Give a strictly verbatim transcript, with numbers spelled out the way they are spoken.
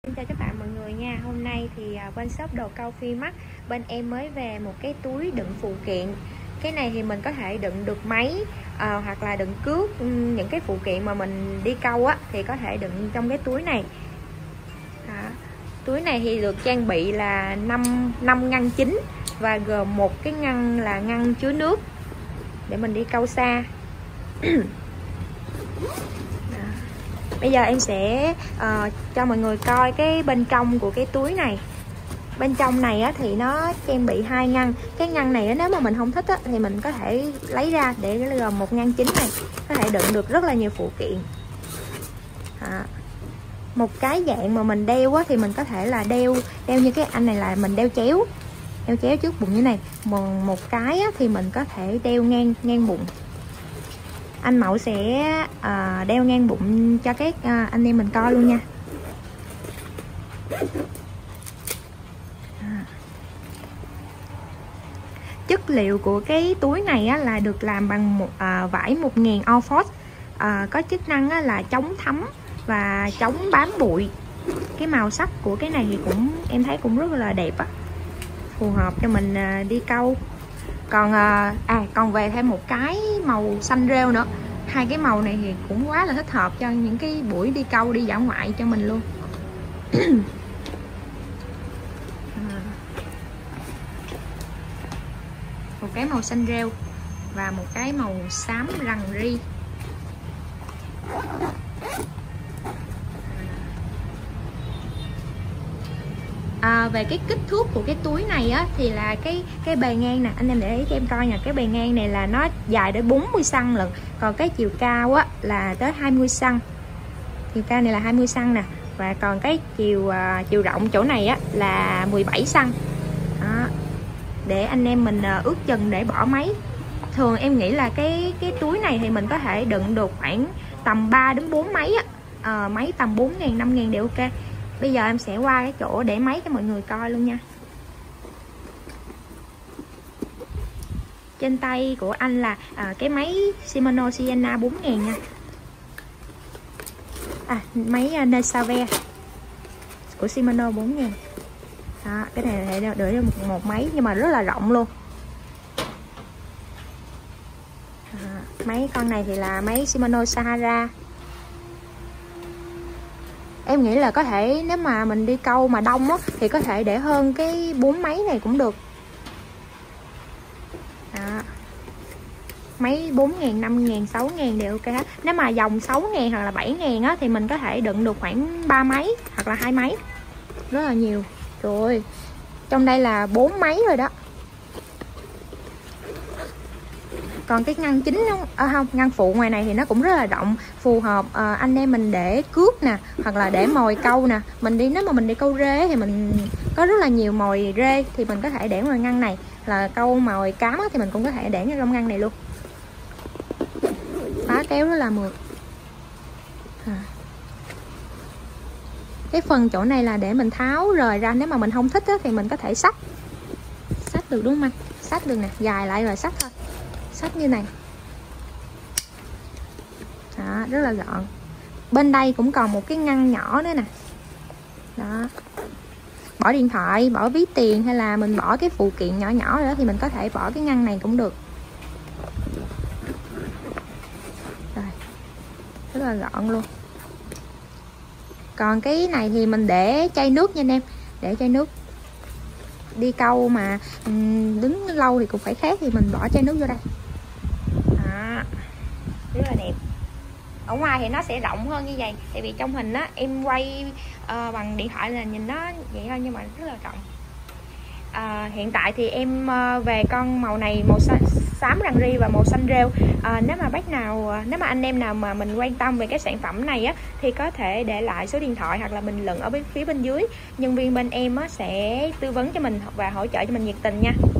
Xin chào các bạn mọi người nha. Hôm nay thì bên shop đồ Cao Phi Mắt bên em mới về một cái túi đựng phụ kiện. Cái này thì mình có thể đựng được máy à, hoặc là đựng cước, những cái phụ kiện mà mình đi câu á thì có thể đựng trong cái túi này. À, túi này thì được trang bị là năm năm ngăn chính và gồm một cái ngăn là ngăn chứa nước để mình đi câu xa. Bây giờ em sẽ uh, cho mọi người coi cái bên trong của cái túi này. Bên trong này á, thì nó trang bị hai ngăn. Cái ngăn này á, nếu mà mình không thích á, thì mình có thể lấy ra để gồm một ngăn chính này, có thể đựng được rất là nhiều phụ kiện. À, một cái dạng mà mình đeo á, thì mình có thể là đeo đeo như cái anh này là mình đeo chéo, đeo chéo trước bụng như này. Một, một cái á, thì mình có thể đeo ngang ngang bụng. Anh Mậu sẽ uh, đeo ngang bụng cho các uh, anh em mình coi luôn nha. À. Chất liệu của cái túi này á, là được làm bằng một uh, vải một nghìn Orford, uh, có chức năng á, là chống thấm và chống bám bụi. Cái màu sắc của cái này thì cũng em thấy cũng rất là đẹp á, phù hợp cho mình uh, đi câu. Còn à, à còn về thêm một cái màu xanh rêu nữa. Hai cái màu này thì cũng quá là thích hợp cho những cái buổi đi câu, đi dã ngoại cho mình luôn. À. Một cái màu xanh rêu và một cái màu xám rằn ri. À, về cái kích thước của cái túi này á, thì là cái cái bề ngang nè, anh em để ý cho em coi nha, cái bề ngang này là nó dài đến bốn mươi xăng lận, còn cái chiều cao á là tới hai mươi xăng. Chiều cao này là hai mươi xăng nè, và còn cái chiều uh, chiều rộng chỗ này á là mười bảy xăng. Đó. Để anh em mình uh, ước chừng để bỏ máy. Thường em nghĩ là cái cái túi này thì mình có thể đựng được khoảng tầm ba đến bốn máy á. À, máy tầm bốn ngàn, năm ngàn đều ok. Bây giờ em sẽ qua cái chỗ để máy cho mọi người coi luôn nha. Trên tay của anh là à, cái máy Shimano Sienna bốn ngàn nha. À, máy uh, Nesave của Shimano bốn ngàn. Đó, cái này để để một, một máy nhưng mà rất là rộng luôn. À, máy con này thì là máy Shimano Sahara. Em nghĩ là có thể nếu mà mình đi câu mà đông á, thì có thể để hơn cái bốn máy này cũng được. Đó. Máy bốn ngàn, năm ngàn, sáu ngàn đều ok hết. Nếu mà dòng sáu ngàn hoặc là bảy ngàn á, thì mình có thể đựng được khoảng ba máy hoặc là hai máy. Rất là nhiều. Trời ơi, trong đây là bốn máy rồi đó. Còn cái ngăn chính nó à, không, ngăn phụ ngoài này thì nó cũng rất là rộng, phù hợp à, anh em mình để cước nè, hoặc là để mồi câu nè. Mình đi nếu mà mình đi câu rê thì mình có rất là nhiều mồi rê thì mình có thể để ngoài ngăn này, là câu mồi cám thì mình cũng có thể để trong ngăn này luôn. Phá kéo rất là mượt. À. Cái phần chỗ này là để mình tháo rời ra, nếu mà mình không thích á, thì mình có thể xách xách được đúng không anh? Xách được nè, dài lại rồi xách thôi. Sách như này. Đó, rất là gọn. Bên đây cũng còn một cái ngăn nhỏ nữa nè. Đó. Bỏ điện thoại, bỏ ví tiền hay là mình bỏ cái phụ kiện nhỏ nhỏ nữa thì mình có thể bỏ cái ngăn này cũng được. Rồi. Rất là gọn luôn. Còn cái này thì mình để chai nước nha anh em, để chai nước. Đi câu mà đứng lâu thì cũng phải khát thì mình bỏ chai nước vô đây. Đó. Rất là đẹp. Ở ngoài thì nó sẽ rộng hơn như vậy, tại vì trong hình á em quay uh, bằng điện thoại là nhìn nó vậy thôi, nhưng mà rất là rộng. Uh, hiện tại thì em uh, về con màu này, màu xám rằn ri và màu xanh rêu. Uh, nếu mà bác nào, nếu mà anh em nào mà mình quan tâm về cái sản phẩm này á, thì có thể để lại số điện thoại hoặc là bình luận ở bên phía bên dưới. Nhân viên bên em á sẽ tư vấn cho mình và hỗ trợ cho mình nhiệt tình nha.